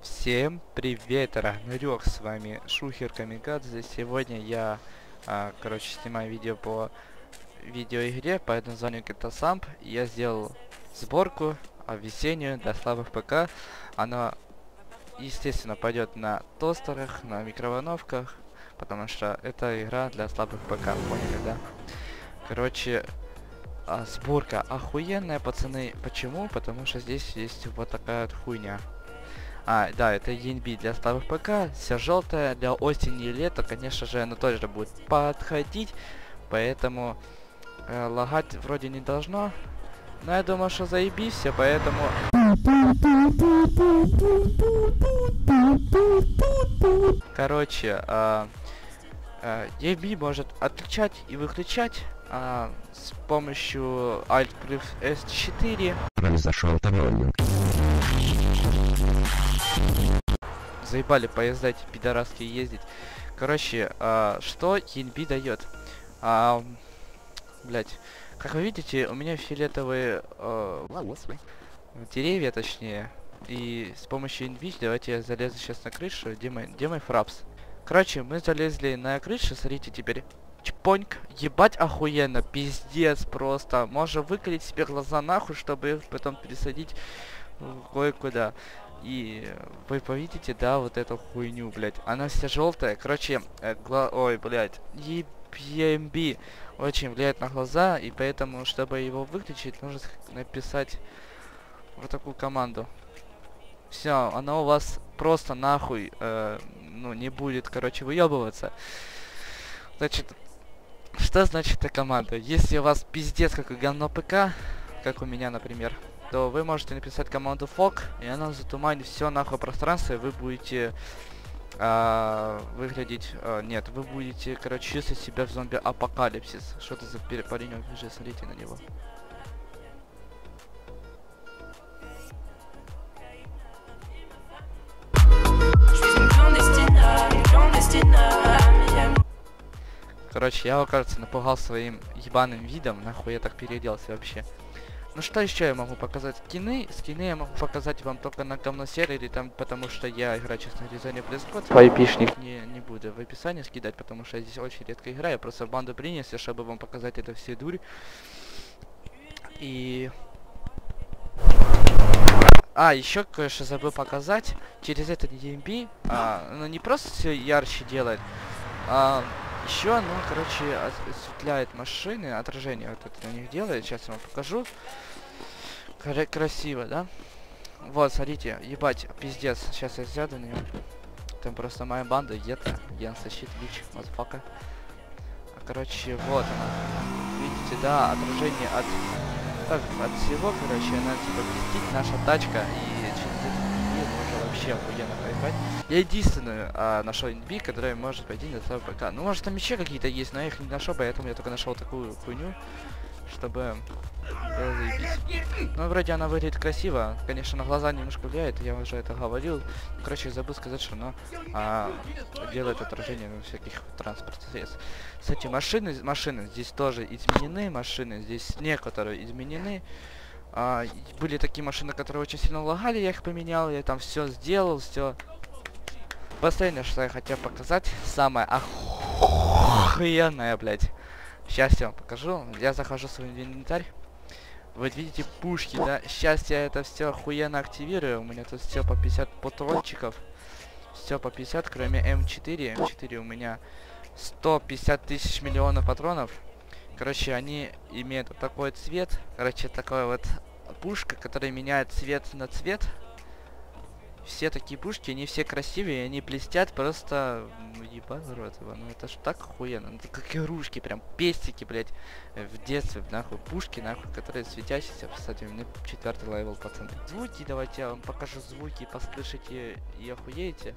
Всем привет, Рагнарёк, с вами Шухер Камикадзе. Сегодня я, снимаю видео по видеоигре по названию GTA Samp. Я сделал сборку весеннюю для слабых ПК. Она, естественно, пойдет на тостерах, на микроволновках, потому что это игра для слабых ПК, поняли, да? Короче, сборка охуенная, пацаны. Почему? Потому что здесь есть вот такая вот хуйня. Да, это ENB для слабых ПК, вся желтая, для осени и лета, конечно же, она тоже будет подходить, поэтому лагать вроде не должно, но я думаю, что заебись все, поэтому... Короче, ENB может отключать и выключать с помощью Alt плюс S4. Произошел троллинг. Заебали поезда эти пидорасские ездить. Короче, что ENB дает? Блять, как вы видите, у меня фиолетовые деревья, точнее. И с помощью ENB, давайте я залезу сейчас на крышу. Где мой фрапс? Короче, мы залезли на крышу, смотрите теперь. Чпоньк, ебать охуенно, пиздец просто. Можно выколить себе глаза нахуй, чтобы их потом пересадить кое-куда. И вы повидите, да, вот эту хуйню, блядь. Она вся желтая. Короче, ой, блядь. ENB очень влияет на глаза, и поэтому, чтобы его выключить, нужно написать вот такую команду. Все, она у вас просто нахуй, не будет, короче, выебываться. Значит, что значит эта команда? Если у вас пиздец как говно ПК, как у меня, например, то вы можете написать команду FOG, и она затуманит все нахуй пространство, и вы будете выглядеть... нет, вы будете, короче, чувствовать себя в зомби-апокалипсис. Что это за паренек бежит, смотрите на него. Короче, я его, кажется, напугал своим ебаным видом, нахуй я так переоделся вообще. Ну что еще я могу показать? Скины я могу показать вам только на говносервере, там, потому что я играю, честно говоря, за Неплескот. IP-шник не буду в описании скидать, потому что я здесь очень редко играю. Я просто в банду принялся, чтобы вам показать это все дурь. И... еще кое-что забыл показать. Через этот ENB, не просто все ярче делает, еще оно, короче, осветляет машины, отражение вот это на них делает. Сейчас я вам покажу. Красиво, да? Вот, смотрите, ебать, пиздец. Сейчас я сяду на него. Там просто моя банда, Ета, Янса Щит, Лич, мазфака. Короче, вот она. Видите, да, отражение от всего, короче, она типа блестит, наша тачка, и через это можно вообще охуенно поехать. Я единственную нашел ENB, которая может пойти на свой ПК. Ну, может, там еще какие-то есть, но я их не нашел, поэтому я только нашел такую хуйню, чтобы заебись. Ну, вроде она выглядит красиво. Конечно, на глаза немножко влияет, я уже это говорил. Короче, забыл сказать, что она делает отражение на всяких транспортных средств. Кстати, машины здесь тоже изменены, машины здесь некоторые изменены. Были такие машины, которые очень сильно лагали, я их поменял, я там все сделал, все. Последнее, что я хотел показать, самое охуенное, блядь. Сейчас я вам покажу. Я захожу в свой инвентарь. Вы видите пушки, да? Сейчас я это все охуенно активирую. У меня тут все по 50 патрончиков. Все по 50, кроме М4. М4 у меня 150 тысяч миллионов патронов. Короче, они имеют вот такой цвет. Короче, такая вот пушка, которая меняет цвет на цвет. Все такие пушки, они все красивые, они блестят, просто ебать в рот его. Ну это ж так охуенно, это как игрушки, прям пестики, блять, в детстве, нахуй, пушки, нахуй, которые светящиеся. Кстати, у меня 4-й левел, пацаны. Звуки, давайте я вам покажу звуки, послышите и охуеете.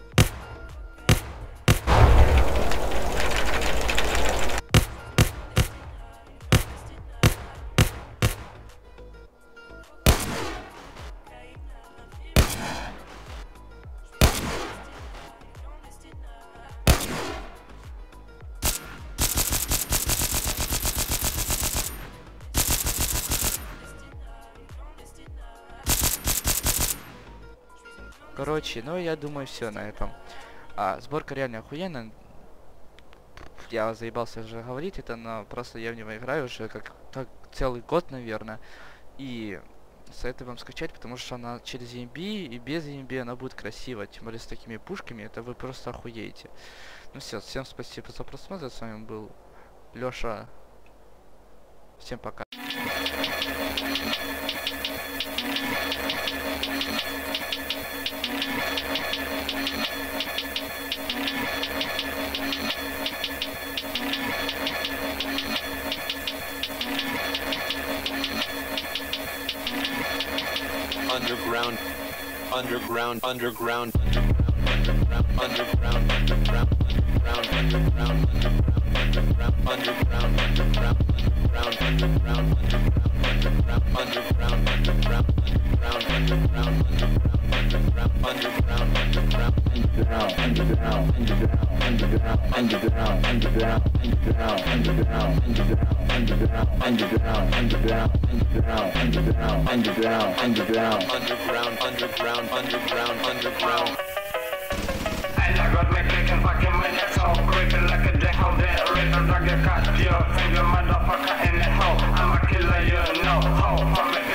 Короче, ну я думаю, все на этом. Сборка реально охуенная. Я заебался уже говорить это, но просто я в него играю уже как так целый год, наверное. И советую вам скачать, потому что она через EMB и без EMB она будет красиво. Тем более с такими пушками, это вы просто охуеете. Ну все, всем спасибо за просмотр. С вами был Лёша. Всем пока. Underground, underground, underground, underground, underground, underground, underground, underground, underground, underground, underground, underground, underground, underground, underground. And I got me clicking fucking when it's all creeping like a dick hole there. Rhythm like a cut your finger, motherfucker in the hole. I'm a killer, you know. Ho,